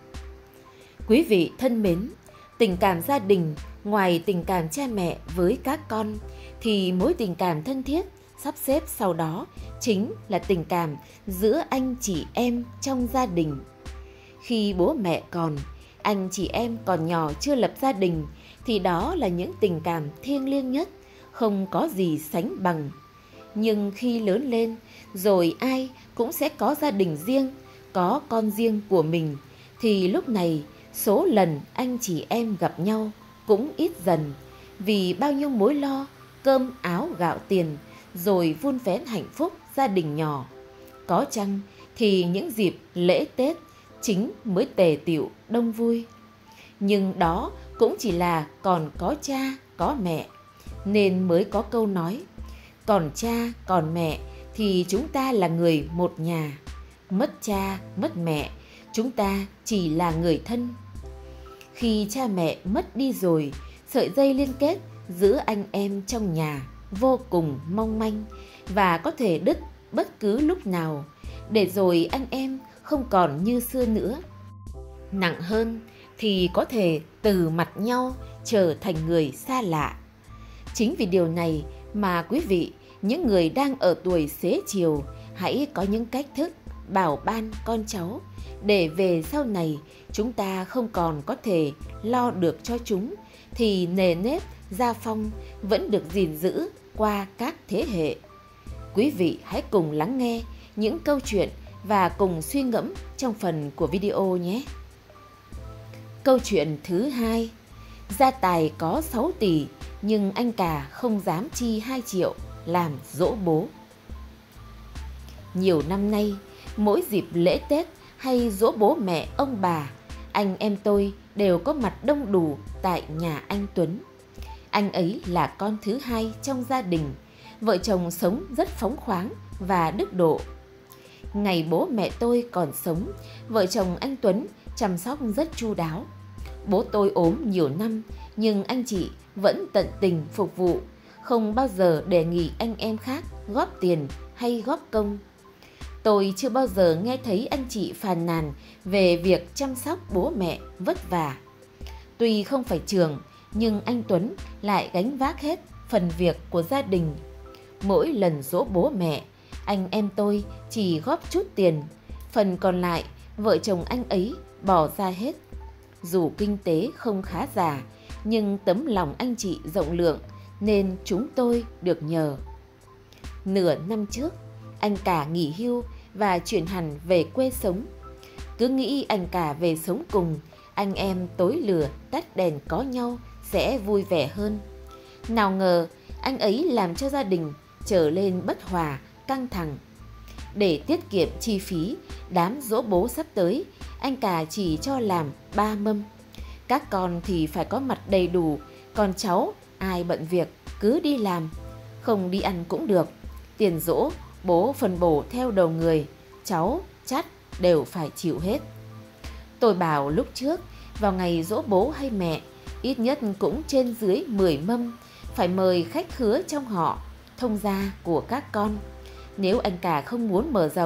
Quý vị thân mến, tình cảm gia đình ngoài tình cảm cha mẹ với các con thì mối tình cảm thân thiết sắp xếp sau đó chính là tình cảm giữa anh chị em trong gia đình. Khi bố mẹ còn, anh chị em còn nhỏ chưa lập gia đình thì đó là những tình cảm thiêng liêng nhất, không có gì sánh bằng. Nhưng khi lớn lên, rồi ai cũng sẽ có gia đình riêng, có con riêng của mình, thì lúc này số lần anh chị em gặp nhau cũng ít dần, vì bao nhiêu mối lo, cơm áo gạo tiền, rồi vun vén hạnh phúc gia đình nhỏ. Có chăng thì những dịp lễ Tết chính mới tề tựu đông vui. Nhưng đó cũng chỉ là còn có cha, có mẹ, nên mới có câu nói, còn cha, còn mẹ thì chúng ta là người một nhà, mất cha, mất mẹ, chúng ta chỉ là người thân. Khi cha mẹ mất đi rồi, sợi dây liên kết giữa anh em trong nhà vô cùng mong manh và có thể đứt bất cứ lúc nào, để rồi anh em không còn như xưa nữa. Nặng hơn thì có thể từ mặt nhau trở thành người xa lạ. Chính vì điều này mà quý vị, những người đang ở tuổi xế chiều, hãy có những cách thức bảo ban con cháu để về sau này chúng ta không còn có thể lo được cho chúng, thì nề nếp gia phong vẫn được gìn giữ qua các thế hệ. Quý vị hãy cùng lắng nghe những câu chuyện và cùng suy ngẫm trong phần của video nhé. Câu chuyện thứ hai. Gia tài có sáu tỷ nhưng anh cả không dám chi hai triệu làm giỗ bố. Nhiều năm nay, mỗi dịp lễ Tết hay giỗ bố mẹ ông bà, anh em tôi đều có mặt đông đủ tại nhà anh Tuấn. Anh ấy là con thứ hai trong gia đình, vợ chồng sống rất phóng khoáng và đức độ. Ngày bố mẹ tôi còn sống, vợ chồng anh Tuấn chăm sóc rất chu đáo. Bố tôi ốm nhiều năm, nhưng anh chị vẫn tận tình phục vụ, không bao giờ đề nghị anh em khác góp tiền hay góp công. Tôi chưa bao giờ nghe thấy anh chị phàn nàn về việc chăm sóc bố mẹ vất vả. Tuy không phải trưởng, nhưng anh Tuấn lại gánh vác hết phần việc của gia đình. Mỗi lần giỗ bố mẹ, anh em tôi chỉ góp chút tiền, phần còn lại vợ chồng anh ấy bỏ ra hết. Dù kinh tế không khá giả, nhưng tấm lòng anh chị rộng lượng nên chúng tôi được nhờ. Nửa năm trước, anh cả nghỉ hưu và chuyển hẳn về quê sống. Cứ nghĩ anh cả về sống cùng, anh em tối lửa tắt đèn có nhau sẽ vui vẻ hơn. Nào ngờ anh ấy làm cho gia đình trở lên bất hòa, căng thẳng. Để tiết kiệm chi phí, đám giỗ bố sắp tới, anh cả chỉ cho làm ba mâm. Các con thì phải có mặt đầy đủ, còn cháu ai bận việc cứ đi làm, không đi ăn cũng được. Tiền giỗ bố phân bổ theo đầu người, cháu chắt đều phải chịu hết. Tôi bảo lúc trước, vào ngày giỗ bố hay mẹ, ít nhất cũng trên dưới mười mâm, phải mời khách khứa trong họ, thông gia của các con. Nếu anh cả không muốn mở rộng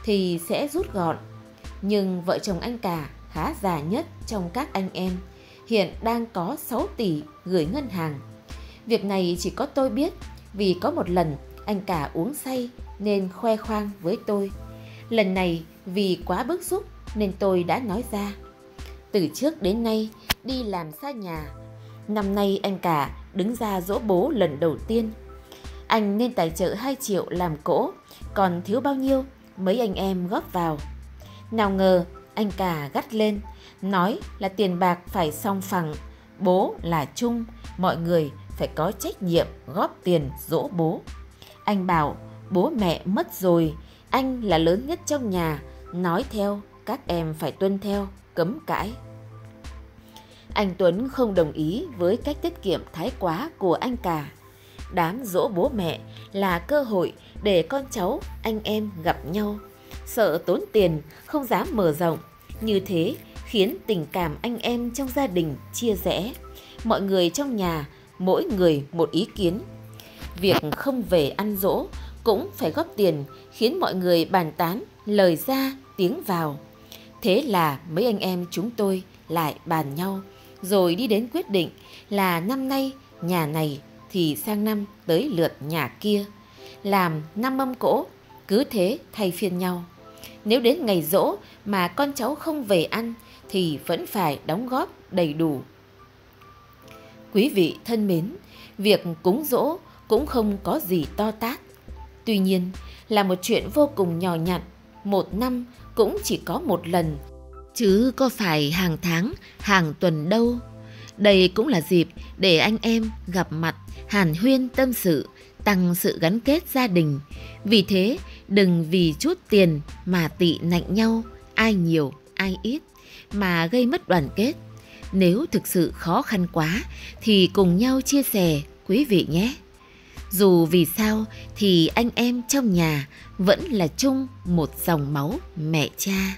thì sẽ rút gọn. Nhưng vợ chồng anh cả khá già nhất trong các anh em, hiện đang có sáu tỷ gửi ngân hàng. Việc này chỉ có tôi biết, vì có một lần anh cả uống say nên khoe khoang với tôi. Lần này vì quá bức xúc nên tôi đã nói ra. Từ trước đến nay đi làm xa nhà, năm nay anh cả đứng ra dỗ bố lần đầu tiên. Anh nên tài trợ hai triệu làm cỗ, còn thiếu bao nhiêu mấy anh em góp vào. Nào ngờ anh cả gắt lên, nói là tiền bạc phải song phẳng, bố là chung, mọi người phải có trách nhiệm góp tiền dỗ bố. Anh bảo bố mẹ mất rồi, anh là lớn nhất trong nhà, nói theo các em phải tuân theo, cấm cãi. Anh Tuấn không đồng ý với cách tiết kiệm thái quá của anh cả. Đám dỗ bố mẹ là cơ hội để con cháu, anh em gặp nhau. Sợ tốn tiền, không dám mở rộng. Như thế khiến tình cảm anh em trong gia đình chia rẽ. Mọi người trong nhà, mỗi người một ý kiến. Việc không về ăn dỗ cũng phải góp tiền, khiến mọi người bàn tán, lời ra tiếng vào. Thế là mấy anh em chúng tôi lại bàn nhau, rồi đi đến quyết định là năm nay nhà này thì sang năm tới lượt nhà kia, làm năm mâm cỗ, cứ thế thay phiên nhau. Nếu đến ngày giỗ mà con cháu không về ăn thì vẫn phải đóng góp đầy đủ. Quý vị thân mến, việc cúng giỗ cũng không có gì to tát. Tuy nhiên là một chuyện vô cùng nhỏ nhặt, một năm cũng chỉ có một lần, chứ có phải hàng tháng, hàng tuần đâu. Đây cũng là dịp để anh em gặp mặt, hàn huyên tâm sự, tăng sự gắn kết gia đình. Vì thế, đừng vì chút tiền mà tị nạnh nhau, ai nhiều, ai ít, mà gây mất đoàn kết. Nếu thực sự khó khăn quá, thì cùng nhau chia sẻ, quý vị nhé. Dù vì sao thì anh em trong nhà vẫn là chung một dòng máu mẹ cha.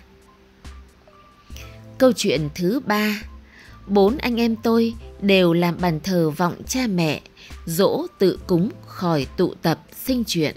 Câu chuyện thứ ba. Bốn anh em tôi đều làm bàn thờ vọng cha mẹ, dỗ tự cúng khỏi tụ tập sinh chuyện.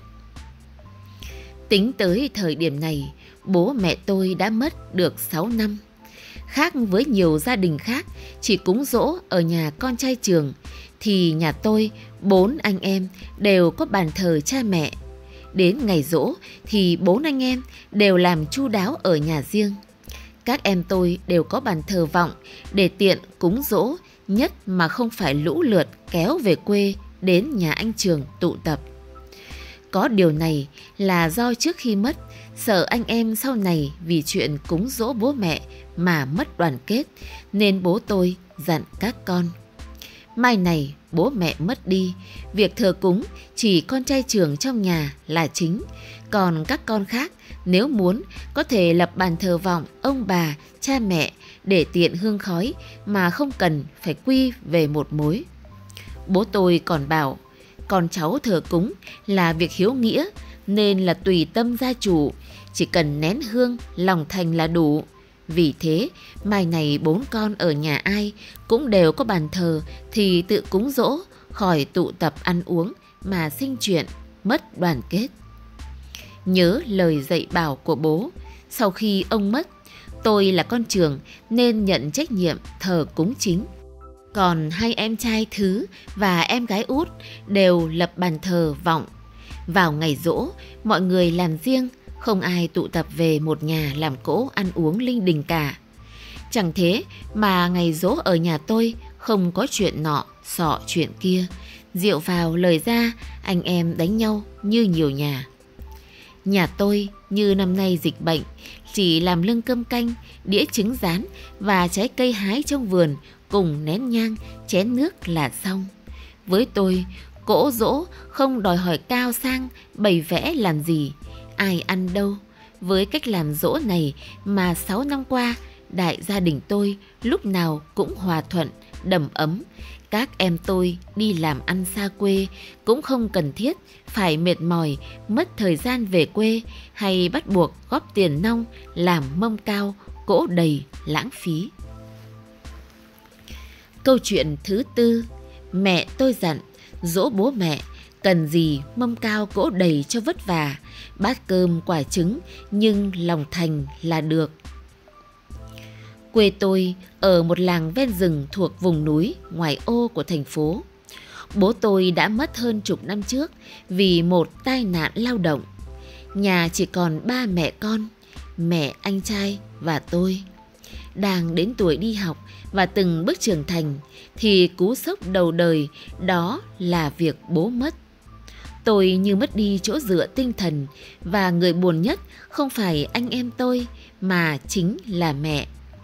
Tính tới thời điểm này, bố mẹ tôi đã mất được sáu năm. Khác với nhiều gia đình khác chỉ cúng giỗ ở nhà con trai trường, thì nhà tôi bốn anh em đều có bàn thờ cha mẹ. Đến ngày giỗ thì bốn anh em đều làm chu đáo ở nhà riêng. Các em tôi đều có bàn thờ vọng để tiện cúng giỗ, nhất mà không phải lũ lượt kéo về quê đến nhà anh Trường tụ tập. Có điều này là do trước khi mất, sợ anh em sau này vì chuyện cúng giỗ bố mẹ mà mất đoàn kết, nên bố tôi dặn các con: mai này bố mẹ mất đi, việc thờ cúng chỉ con trai Trường trong nhà là chính, còn các con khác nếu muốn có thể lập bàn thờ vọng ông bà, cha mẹ để tiện hương khói mà không cần phải quy về một mối. Bố tôi còn bảo con cháu thờ cúng là việc hiếu nghĩa, nên là tùy tâm gia chủ, chỉ cần nén hương lòng thành là đủ. Vì thế mai này bốn con ở nhà ai cũng đều có bàn thờ thì tự cúng giỗ, khỏi tụ tập ăn uống mà sinh chuyện mất đoàn kết. Nhớ lời dạy bảo của bố, sau khi ông mất, tôi là con Trường nên nhận trách nhiệm thờ cúng chính. Còn hai em trai Thứ và em gái Út đều lập bàn thờ vọng. Vào ngày giỗ, mọi người làm riêng, không ai tụ tập về một nhà làm cỗ ăn uống linh đình cả. Chẳng thế mà ngày giỗ ở nhà tôi không có chuyện nọ sọ chuyện kia, rượu vào lời ra, anh em đánh nhau như nhiều nhà. Nhà tôi như năm nay dịch bệnh, chỉ làm lưng cơm canh, đĩa trứng rán và trái cây hái trong vườn cùng nén nhang, chén nước là xong. Với tôi, cỗ giỗ không đòi hỏi cao sang, bày vẽ làm gì, ai ăn đâu. Với cách làm giỗ này mà sáu năm qua, đại gia đình tôi lúc nào cũng hòa thuận, đầm ấm. Các em tôi đi làm ăn xa quê cũng không cần thiết phải mệt mỏi, mất thời gian về quê hay bắt buộc góp tiền nong làm mâm cao, cỗ đầy lãng phí. Câu chuyện thứ tư. Mẹ tôi dặn: dỗ bố mẹ Cần gì mâm cao cỗ đầy cho vất vả, bát cơm quả trứng nhưng lòng thành là được. Quê tôi ở một làng ven rừng thuộc vùng núi ngoài ô của thành phố. Bố tôi đã mất hơn chục năm trước vì một tai nạn lao động. Nhà chỉ còn ba mẹ con, mẹ, anh trai và tôi. Đang đến tuổi đi học và từng bước trưởng thành thì cú sốc đầu đời đó là việc bố mất. Tôi như mất đi chỗ dựa tinh thần, và người buồn nhất không phải anh em tôi mà chính là mẹ.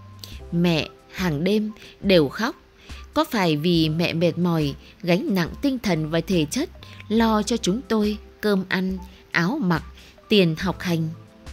Mẹ hàng đêm đều khóc. Có phải vì mẹ mệt mỏi, gánh nặng tinh thần và thể chất, lo cho chúng tôi cơm ăn, áo mặc, tiền học hành?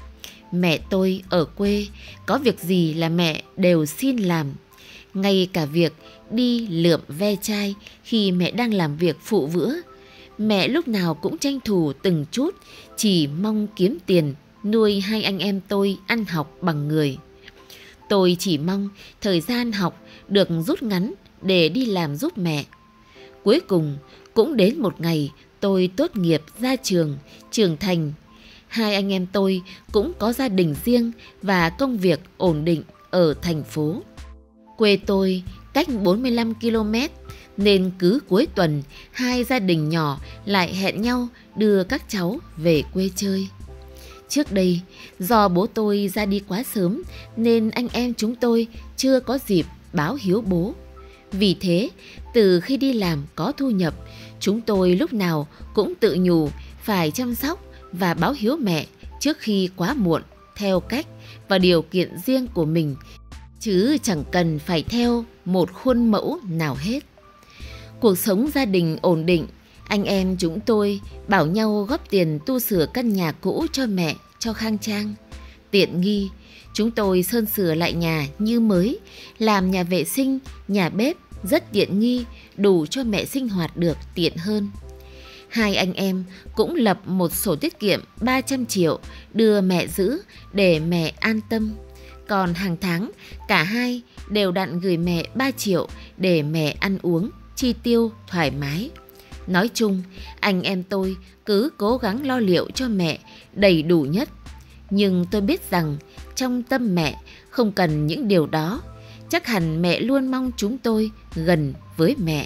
Mẹ tôi ở quê, có việc gì là mẹ đều xin làm. Ngay cả việc đi lượm ve chai khi mẹ đang làm việc phụ vữa, mẹ lúc nào cũng tranh thủ từng chút, chỉ mong kiếm tiền nuôi hai anh em tôi ăn học bằng người. Tôi chỉ mong thời gian học được rút ngắn để đi làm giúp mẹ. Cuối cùng cũng đến một ngày tôi tốt nghiệp ra trường, trưởng thành. Hai anh em tôi cũng có gia đình riêng và công việc ổn định ở thành phố. Quê tôi cách bốn mươi lăm ki lô mét, nên cứ cuối tuần hai gia đình nhỏ lại hẹn nhau đưa các cháu về quê chơi. Trước đây, do bố tôi ra đi quá sớm nên anh em chúng tôi chưa có dịp báo hiếu bố. Vì thế, từ khi đi làm có thu nhập, chúng tôi lúc nào cũng tự nhủ phải chăm sóc và báo hiếu mẹ trước khi quá muộn, theo cách và điều kiện riêng của mình, chứ chẳng cần phải theo một khuôn mẫu nào hết. Cuộc sống gia đình ổn định, anh em chúng tôi bảo nhau góp tiền tu sửa căn nhà cũ cho mẹ cho khang trang. Tiện nghi, chúng tôi sơn sửa lại nhà như mới, làm nhà vệ sinh, nhà bếp rất tiện nghi, đủ cho mẹ sinh hoạt được tiện hơn. Hai anh em cũng lập một sổ tiết kiệm ba trăm triệu đưa mẹ giữ để mẹ an tâm. Còn hàng tháng, cả hai đều đặn gửi mẹ ba triệu để mẹ ăn uống, chi tiêu thoải mái. Nói chung, anh em tôi cứ cố gắng lo liệu cho mẹ đầy đủ nhất. Nhưng tôi biết rằng trong tâm mẹ không cần những điều đó. Chắc hẳn mẹ luôn mong chúng tôi gần với mẹ.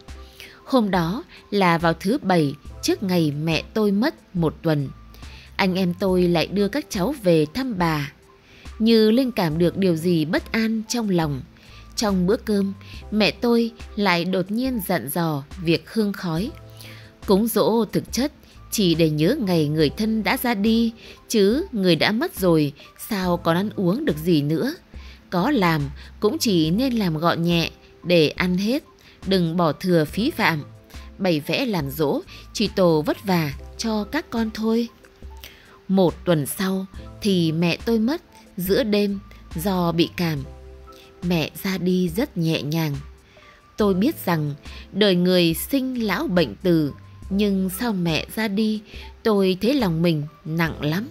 Hôm đó là vào thứ Bảy trước ngày mẹ tôi mất một tuần. Anh em tôi lại đưa các cháu về thăm bà. Như linh cảm được điều gì bất an trong lòng, trong bữa cơm, mẹ tôi lại đột nhiên dặn dò việc hương khói. Cúng giỗ thực chất chỉ để nhớ ngày người thân đã ra đi, chứ người đã mất rồi sao còn ăn uống được gì nữa. Có làm cũng chỉ nên làm gọn nhẹ để ăn hết, đừng bỏ thừa phí phạm. Bày vẽ làm giỗ chỉ tổ vất vả cho các con thôi. Một tuần sau thì mẹ tôi mất giữa đêm do bị cảm. Mẹ ra đi rất nhẹ nhàng. Tôi biết rằng đời người sinh lão bệnh tử, nhưng sau mẹ ra đi tôi thấy lòng mình nặng lắm.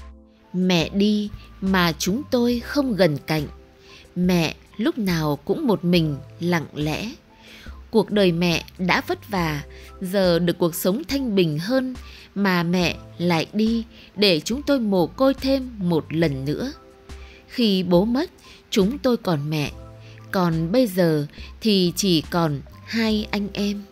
Mẹ đi mà chúng tôi không gần cạnh. Mẹ lúc nào cũng một mình lặng lẽ. Cuộc đời mẹ đã vất vả, giờ được cuộc sống thanh bình hơn mà mẹ lại đi để chúng tôi mồ côi thêm một lần nữa. Khi bố mất, chúng tôi còn mẹ, còn bây giờ thì chỉ còn hai anh em.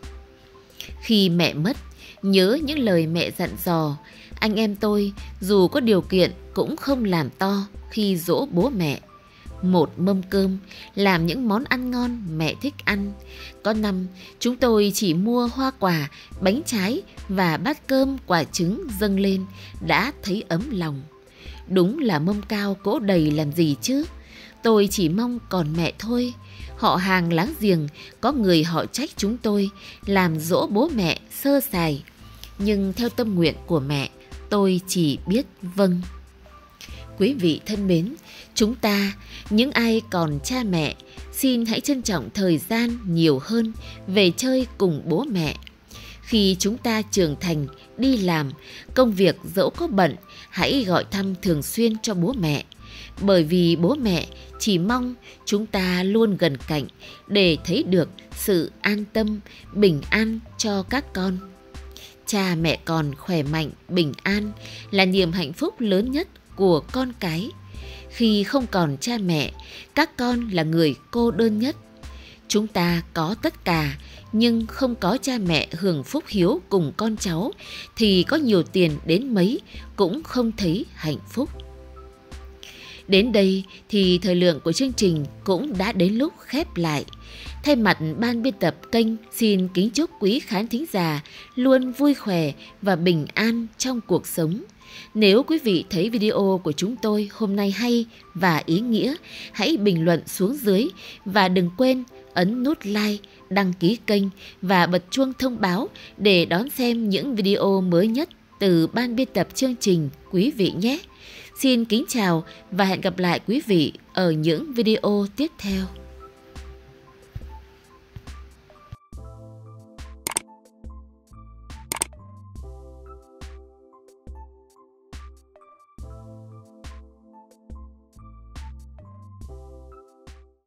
Khi mẹ mất, nhớ những lời mẹ dặn dò, anh em tôi dù có điều kiện cũng không làm to khi giỗ bố mẹ. Một mâm cơm, làm những món ăn ngon mẹ thích ăn. Có năm, chúng tôi chỉ mua hoa quả, bánh trái và bát cơm quả trứng dâng lên đã thấy ấm lòng. Đúng là mâm cao cỗ đầy làm gì chứ. Tôi chỉ mong còn mẹ thôi. Họ hàng láng giềng có người họ trách chúng tôi làm dỗ bố mẹ sơ sài. Nhưng theo tâm nguyện của mẹ, tôi chỉ biết vâng. Quý vị thân mến, chúng ta, những ai còn cha mẹ, xin hãy trân trọng thời gian nhiều hơn về chơi cùng bố mẹ. Khi chúng ta trưởng thành, đi làm, công việc dẫu có bận, hãy gọi thăm thường xuyên cho bố mẹ. Bởi vì bố mẹ chỉ mong chúng ta luôn gần cạnh để thấy được sự an tâm, bình an cho các con. cha mẹ còn khỏe mạnh, bình an là niềm hạnh phúc lớn nhất của con cái. Khi không còn cha mẹ, các con là người cô đơn nhất. Chúng ta có tất cả, nhưng không có cha mẹ hưởng phúc hiếu cùng con cháu thì có nhiều tiền đến mấy cũng không thấy hạnh phúc. Đến đây thì thời lượng của chương trình cũng đã đến lúc khép lại. Thay mặt ban biên tập kênh xin kính chúc quý khán thính giả luôn vui khỏe và bình an trong cuộc sống. Nếu quý vị thấy video của chúng tôi hôm nay hay và ý nghĩa, hãy bình luận xuống dưới và đừng quên ấn nút like, đăng ký kênh và bật chuông thông báo để đón xem những video mới nhất từ ban biên tập chương trình quý vị nhé. Xin kính chào và hẹn gặp lại quý vị ở những video tiếp theo.